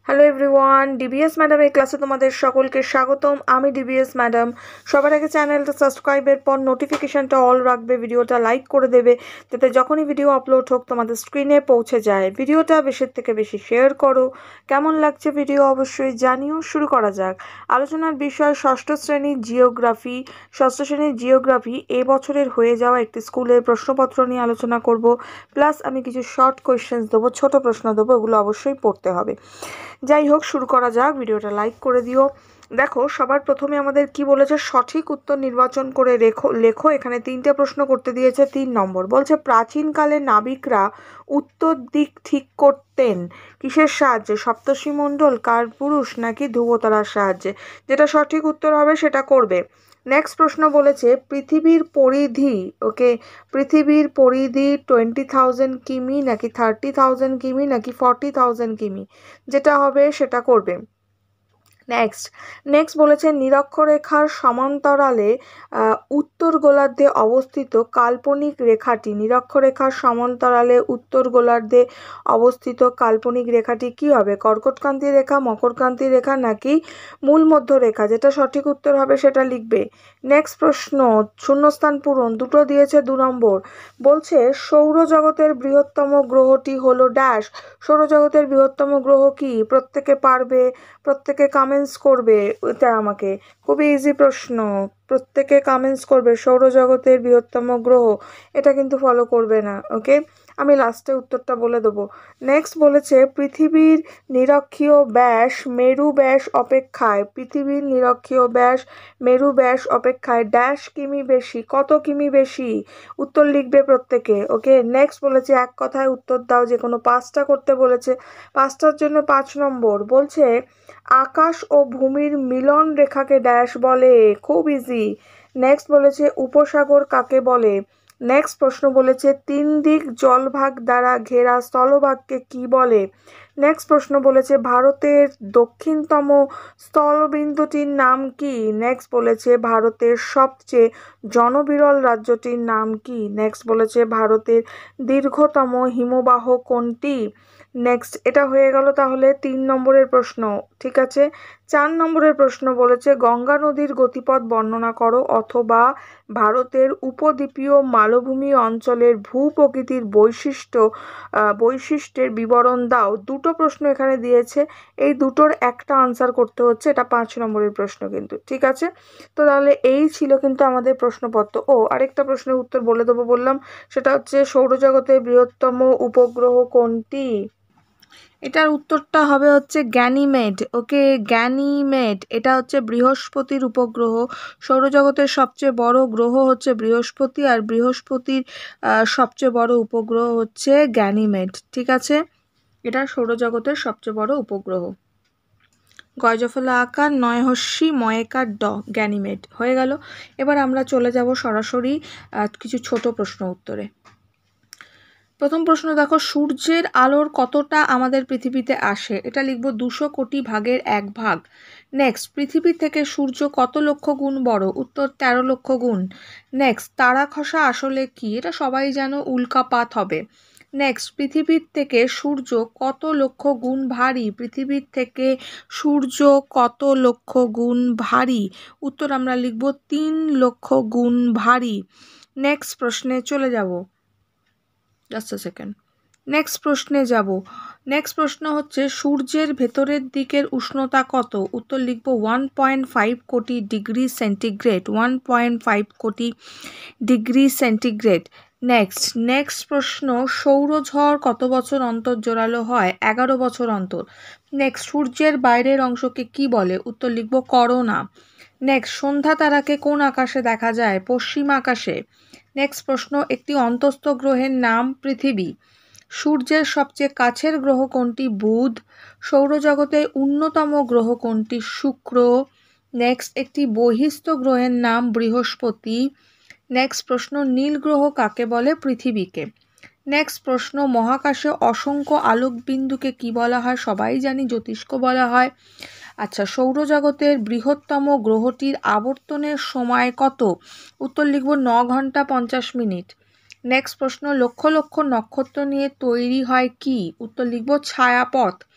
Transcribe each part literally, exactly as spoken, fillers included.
Hello everyone, DBS ম্যাডামের ক্লাসে তোমাদের সকলকে স্বাগতম। আমি ডিবিএস ম্যাডাম। সবার আগে চ্যানেলটা সাবস্ক্রাইবের পর নোটিফিকেশনটা অল রাখবে, ভিডিওটা লাইক করে দেবে, যাতে যখনই ভিডিও আপলোড হোক তোমাদের স্ক্রিনে পৌঁছে যায়। ভিডিওটা বেশির থেকে বেশি শেয়ার করো। কেমন লাগছে ভিডিও অবশ্যই জানিও। শুরু করা যাক। আলোচনার বিষয় ষষ্ঠ শ্রেণীর জিওগ্রাফি। ষষ্ঠ শ্রেণীর জিওগ্রাফি এ বছরের হয়ে যাওয়া একটি স্কুলের প্রশ্নপত্র নিয়ে আলোচনা করব। প্লাস আমি কিছু শর্ট কোয়েশ্চেন্স দেবো, ছোট প্রশ্ন দেবো, এগুলো অবশ্যই পড়তে হবে। যাই হোক, শুরু করা যাক। ভিডিওটা লাইক করে দিও। দেখো, সবার প্রথমে আমাদের কি বলেছে, সঠিক উত্তর নির্বাচন করে রেখো লেখো। এখানে তিনটে প্রশ্ন করতে দিয়েছে। তিন নম্বর বলছে, প্রাচীনকালে নাবিকরা উত্তর দিক ঠিক করতেন কিসের সাহায্যে? সপ্তর্ষিমণ্ডল, কালপুরুষ নাকি ধ্রুবতারার সাহায্যে? যেটা সঠিক উত্তর হবে সেটা করবে। নেক্সট প্রশ্ন বলেছে, পৃথিবীর পরিধি, ওকে, পৃথিবীর পরিধি টোয়েন্টি থাউজেন্ড কিমি নাকি থার্টি থাউজেন্ড কিমি নাকি ফর্টি থাউজেন্ড কিমি? যেটা হবে সেটা করবে। নেক্সট নেক্সট বলেছে, নিরক্ষরেখার সমান্তরালে উত্তর গোলার্ধে অবস্থিত কাল্পনিক রেখাটি, নিরক্ষরেখার সমান্তরালে উত্তর গোলার্ধে অবস্থিত কাল্পনিক রেখাটি কি হবে? কর্কটক্রান্তি রেখা, মকরক্রান্তি রেখা নাকি মূল মধ্য রেখা? যেটা সঠিক উত্তর হবে সেটা লিখবে। নেক্সট প্রশ্ন, শূন্যস্থান পূরণ, দুটো দিয়েছে, দু নম্বর বলছে, সৌরজগতের বৃহত্তম গ্রহটি হলো ড্যাশ। সৌরজগতের বৃহত্তম গ্রহ কি? প্রত্যেকে পারবে, প্রত্যেকে কামেন্টস করবে। এটা আমাকে খুবই ইজি প্রশ্ন, প্রত্যেকে কামেন্টস করবে। সৌরজগতের বৃহত্তম গ্রহ, এটা কিন্তু ফলো করবে না, ওকে? আমি লাস্টে উত্তরটা বলে দেবো। নেক্সট বলেছে, পৃথিবীর নিরক্ষীয় ব্যাস মেরু ব্যাস অপেক্ষায়, পৃথিবীর নিরক্ষীয় ব্যাস মেরু ব্যাস অপেক্ষায় ড্যাশ কিমি বেশি? কত কিমি বেশি? উত্তর লিখবে প্রত্যেকে, ওকে? নেক্সট বলেছে, এক কথায় উত্তর দাও, যে কোনো পাঁচটা করতে বলেছে। পাঁচটার জন্য পাঁচ নম্বর বলছে, আকাশ ও ভূমির মিলন রেখাকে ড্যাশ বলে? খুব ইজি। নেক্সট বলেছে, উপসাগর কাকে বলে? নেক্সট প্রশ্ন বলেছে, তিন দিক জলভাগ দ্বারা ঘেরা স্থলভাগকে কি বলে? নেক্সট প্রশ্ন বলেছে, ভারতের দক্ষিণতম স্থলবিন্দুটির নাম কি? নেক্সট বলেছে, ভারতের সবচেয়ে জনবিরল রাজ্যটির নাম কি? নেক্সট বলেছে, ভারতের দীর্ঘতম হিমবাহ কোনটি? নেক্সট, এটা হয়ে গেল তাহলে তিন নম্বরের প্রশ্ন, ঠিক আছে? চার নম্বরের প্রশ্ন বলেছে, গঙ্গা নদীর গতিপথ বর্ণনা করো, অথবা ভারতের উপদ্বীপীয় মালভূমি অঞ্চলের ভূপ্রকৃতির বৈশিষ্ট্য বৈশিষ্ট্যের বিবরণ দাও। দুটো প্রশ্ন এখানে দিয়েছে, এই দুটোর একটা আনসার করতে হচ্ছে। এটা পাঁচ নম্বরের প্রশ্ন কিন্তু, ঠিক আছে? তো তাহলে এই ছিল কিন্তু আমাদের প্রশ্নপত্র। ও আরেকটা প্রশ্নের উত্তর বলে দেবো বললাম, সেটা হচ্ছে, সৌরজগতের বৃহত্তম উপগ্রহ কোনটি? এটার উত্তরটা হবে হচ্ছে গ্যানিমেড, ওকে? গ্যানিমেড, এটা হচ্ছে বৃহস্পতির উপগ্রহ। সৌরজগতের সবচেয়ে বড় গ্রহ হচ্ছে বৃহস্পতি, আর বৃহস্পতির সবচেয়ে বড় উপগ্রহ হচ্ছে গ্যানিমেড, ঠিক আছে? এটা সৌরজগতের সবচেয়ে বড় উপগ্রহ। গজফলা আকার নয় হস্যি ময়েকার ড, গ্যানিমেড হয়ে গেল। এবার আমরা চলে যাব সরাসরি কিছু ছোট প্রশ্ন উত্তরে। প্রথম প্রশ্ন দেখো, সূর্যের আলোর কতটা আমাদের পৃথিবীতে আসে? এটা লিখবো দুশো কোটি ভাগের এক ভাগ। নেক্সট, পৃথিবী থেকে সূর্য কত লক্ষ গুণ বড়? উত্তর তেরো লক্ষ গুণ। নেক্সট, তারা খসা আসলে কি? এটা সবাই জানো, উল্কাপাত হবে। নেক্সট, পৃথিবীর থেকে সূর্য কত লক্ষ গুণ ভারী? পৃথিবীর থেকে সূর্য কত লক্ষ গুণ ভারী? উত্তর আমরা লিখব তিন লক্ষ গুণ ভারী। নেক্সট প্রশ্নে চলে যাব, জাস্ট আ সেকেন্ড। নেক্সট প্রশ্নে যাব। নেক্সট প্রশ্ন হচ্ছে, সূর্যের ভেতরের দিকের উষ্ণতা কত? উত্তর লিখব ওয়ান পয়েন্ট ফাইভ কোটি degree centigrade, one point five কোটি ডিগ্রি সেন্টিগ্রেড। নেক্সট নেক্সট প্রশ্ন, সৌরঝড় কত বছর অন্তর জোরালো হয়? এগারো বছর অন্তর। নেক্সট, সূর্যের বাইরের অংশকে কি বলে? উত্তর লিখব করোনা। নেক্সট, সন্ধ্যা তারাকে কোন আকাশে দেখা যায়? পশ্চিম আকাশে। নেক্সট প্রশ্ন, একটি অন্তস্থ গ্রহের নাম পৃথিবী। সূর্যের সবচেয়ে কাছের গ্রহ কোনটি? বুধ। সৌরজগতের অন্যতম গ্রহ কোনটি? শুক্র। নেক্সট, একটি বহিস্থ গ্রহের নাম বৃহস্পতি। নেক্সট প্রশ্ন, নীল গ্রহ কাকে বলে? পৃথিবীকে। নেক্সট প্রশ্ন, মহাকাশে অসংখ্য আলোকবিন্দুকে কি বলা হয়? সবাই জানি জ্যোতিষ্ক বলা হয়। আচ্ছা, সৌরজগতের বৃহত্তম গ্রহটির আবর্তনের সময় কত? উত্তর লিখব ন ঘন্টা পঞ্চাশ মিনিট। নেক্সট প্রশ্ন, লক্ষ লক্ষ নক্ষত্র নিয়ে তৈরি হয় কি? উত্তর লিখব ছায়াপথ।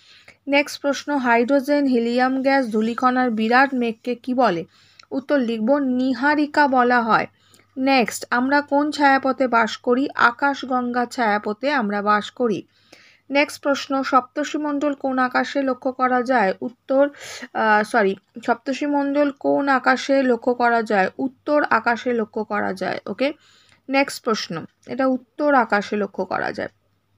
নেক্সট প্রশ্ন, হাইড্রোজেন হিলিয়াম গ্যাস ধূলিকণার বিরাট মেঘকে কি বলে? উত্তর লিখব নীহারিকা বলা হয়। নেক্সট, আমরা কোন ছায়াপথে বাস করি? আকাশগঙ্গা ছায়াপথে আমরা বাস করি। নেক্সট প্রশ্ন, সপ্তর্ষিমণ্ডল কোন আকাশে লক্ষ্য করা যায়? উত্তর সরি সপ্তর্ষিমণ্ডল কোন আকাশে লক্ষ্য করা যায়? উত্তর আকাশে লক্ষ্য করা যায়। ওকে, নেক্সট প্রশ্ন, এটা উত্তর আকাশে লক্ষ্য করা যায়।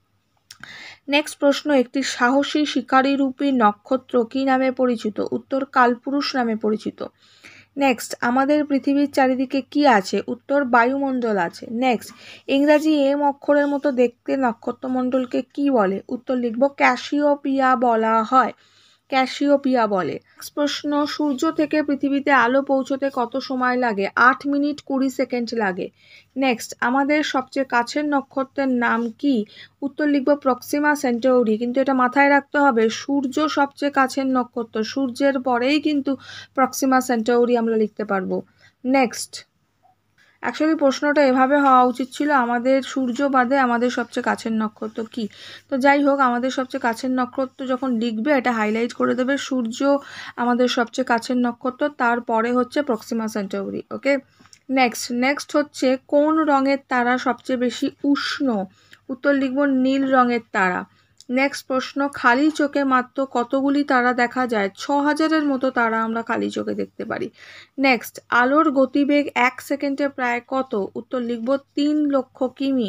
নেক্সট প্রশ্ন, একটি সাহসী শিকারীরূপী নক্ষত্র কি নামে পরিচিত? উত্তর কালপুরুষ নামে পরিচিত। নেক্সট, আমাদের পৃথিবীর চারিদিকে কি আছে? উত্তর বায়ুমণ্ডল আছে। নেক্সট, ইংরাজি এম অক্ষরের মতো দেখতে নক্ষত্রমণ্ডলকে কি বলে? উত্তর লিখব ক্যাসিওপিয়া বলা হয়, ক্যাসিওপিয়া বলে। নেক্সট প্রশ্ন, সূর্য থেকে পৃথিবীতে আলো পৌঁছতে কত সময় লাগে? আট মিনিট কুড়ি সেকেন্ড লাগে। নেক্সট, আমাদের সবচেয়ে কাছের নক্ষত্রের নাম কি? উত্তর লিখব প্রক্সিমা সেন্টাউরি, কিন্তু এটা মাথায় রাখতে হবে সূর্য সবচেয়ে কাছের নক্ষত্র, সূর্যের পরেই কিন্তু প্রক্সিমা সেন্টাউরি আমরা লিখতে পারবো। নেক্সট, অ্যাকচুয়ালি প্রশ্নটা এভাবে হওয়া উচিত ছিল, আমাদের সূর্য বাদে আমাদের সবচেয়ে কাছের নক্ষত্র কি? তো যাই হোক, আমাদের সবচেয়ে কাছের নক্ষত্র যখন লিখবে এটা হাইলাইট করে দেবে সূর্য আমাদের সবচেয়ে কাছের নক্ষত্র, তারপরে হচ্ছে Proxima Centauri. Okay, next next হচ্ছে কোন রঙের তারা সবচেয়ে বেশি উষ্ণ? উত্তর লিখব নীল রঙের তারা। নেক্সট প্রশ্ন, খালি চোখে মাত্র কতগুলি তারা দেখা যায়? ছ হাজারের মতো তারা আমরা খালি চোখে দেখতে পারি। নেক্সট, আলোর গতিবেগ এক সেকেন্ডে প্রায় কত? উত্তর লিখব তিন লক্ষ কিমি।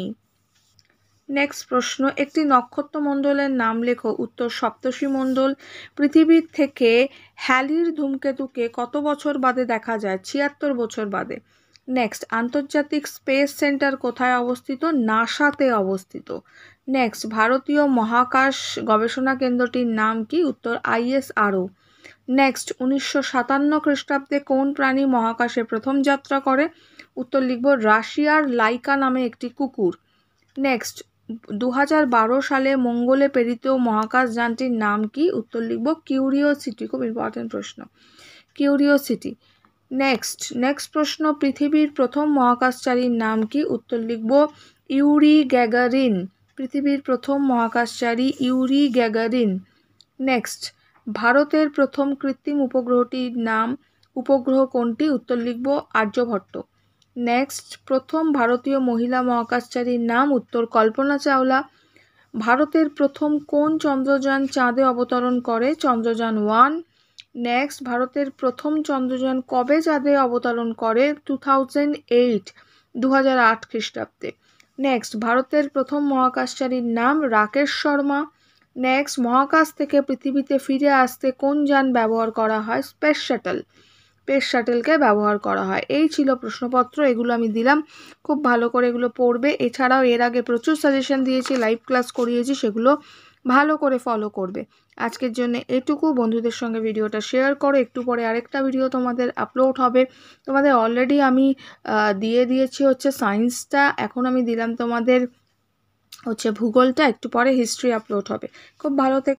নেক্সট প্রশ্ন, একটি নক্ষত্রমণ্ডলের নাম লেখো। উত্তর সপ্তর্ষিমণ্ডল। পৃথিবীর থেকে হ্যালির ধূমকেতুকে কত বছর বাদে দেখা যায়? ছিয়াত্তর বছর বাদে। নেক্সট, আন্তর্জাতিক স্পেস সেন্টার কোথায় অবস্থিত? নাসাতে অবস্থিত। নেক্সট, ভারতীয় মহাকাশ গবেষণা কেন্দ্রটির নাম কি? উত্তর আইএসআরও। নেক্সট, উনিশশো সাতান্ন খ্রিস্টাব্দে কোন প্রাণী মহাকাশে প্রথম যাত্রা করে? উত্তর লিখব রাশিয়ার লাইকা নামে একটি কুকুর। নেক্সট, দু হাজার বারো সালে মঙ্গলে প্রেরিত মহাকাশ যানটির নাম কি? উত্তর লিখব কিউরিওসিটি। খুব ইম্পর্টেন্ট প্রশ্ন, কিউরিওসিটি। নেক্সট নেক্সট প্রশ্ন, পৃথিবীর প্রথম মহাকাশচারীর নাম কি? উত্তর লিখব ইউরি গ্যাগারিন। পৃথিবীর প্রথম মহাকাশচারী ইউরি গ্যাগারিন। নেক্সট, ভারতের প্রথম কৃত্রিম উপগ্রহটির নাম উপগ্রহ কোনটি? উত্তর লিখব আর্যভট্ট। নেক্সট, প্রথম ভারতীয় মহিলা মহাকাশচারীর নাম? উত্তর কল্পনা চাওলা। ভারতের প্রথম কোন চন্দ্রযান চাঁদে অবতরণ করে? চন্দ্রযান ওয়ান। নেক্সট, ভারতের প্রথম চন্দ্রযান কবে চাঁদে অবতরণ করে? টু থাউজেন্ড এইট দু হাজার আট খ্রিস্টাব্দে। নেক্সট, ভারতের প্রথম মহাকাশচারীর নাম রাকেশ শর্মা। নেক্সট, মহাকাশ থেকে পৃথিবীতে ফিরে আসতে কোন যান ব্যবহার করা হয়? Space shuttle. স্পেস শাটলকে ব্যবহার করা হয়। এই ছিল প্রশ্নপত্র, এগুলো আমি দিলাম, খুব ভালো করে এগুলো পড়বে। এছাড়াও এর আগে প্রচুর সাজেশন দিয়েছি, লাইভ ক্লাস করিয়েছি, সেগুলো ভালো করে ফলো করবে। আজকের জন্য এটুকু। বন্ধুদের সঙ্গে ভিডিওটা শেয়ার করো। একটু পরে আরেকটা ভিডিও তোমাদের আপলোড হবে। তোমাদের অলরেডি আমি দিয়ে দিয়েছি হচ্ছে সায়েন্সটা, এখন আমি দিলাম তোমাদের হচ্ছে ভূগোলটা, একটু পরে হিস্ট্রি আপলোড হবে। খুব ভালো থেকে